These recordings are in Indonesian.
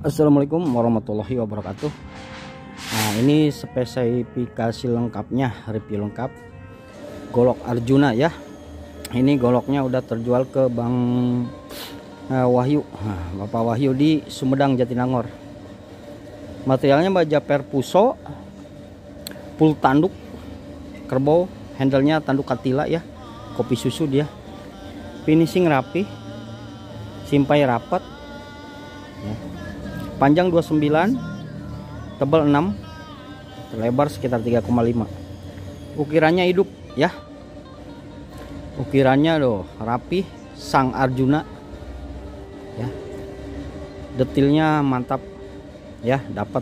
Assalamualaikum warahmatullahi wabarakatuh. Nah, ini spesifikasi lengkapnya, review lengkap golok Arjuna ya. Ini goloknya udah terjual ke Bang Wahyu, Bapak Wahyu di Sumedang, Jatinangor. Materialnya baja perpuso, full tanduk kerbau, handlenya tanduk katila ya, kopi susu dia. Finishing rapi, simpai rapat ya. Panjang 29, tebal 6, lebar sekitar 3,5. Ukirannya hidup ya. Ukirannya loh rapi, sang Arjuna ya. Detailnya mantap ya, dapat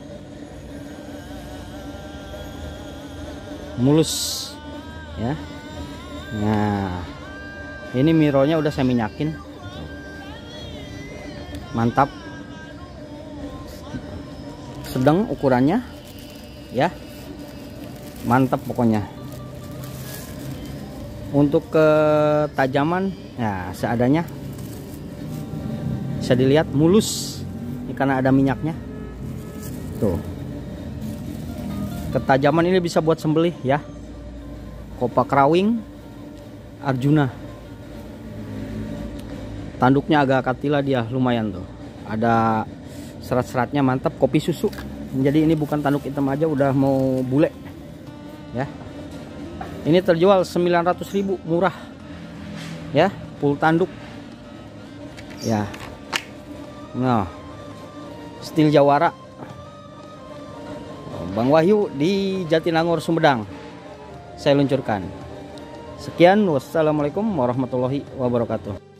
mulus ya. Nah, ini mirrornya udah saya minyakin, mantap, sedang ukurannya ya, mantap pokoknya. Untuk ketajaman ya seadanya, bisa dilihat mulus ini karena ada minyaknya tuh. Ketajaman ini bisa buat sembelih ya. Kopak rawing Arjuna, tanduknya agak katila dia, lumayan tuh, ada serat-seratnya mantap, kopi susu. Jadi ini bukan tanduk hitam aja, udah mau bule ya. Ini terjual 900.000, murah ya, full tanduk ya. Nah, stil Jawara, Bang Wahyu di Jatinangor, Sumedang saya luncurkan. Sekian, wassalamualaikum warahmatullahi wabarakatuh.